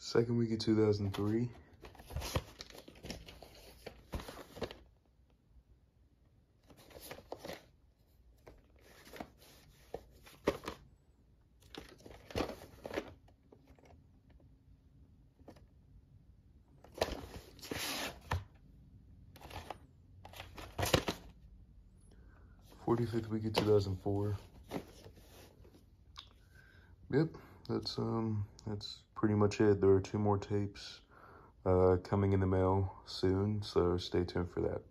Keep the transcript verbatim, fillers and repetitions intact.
Second week of two thousand three. forty-fifth week of two thousand four. Yep, that's um that's pretty much it. There are two more tapes uh, coming in the mail soon, so stay tuned for that.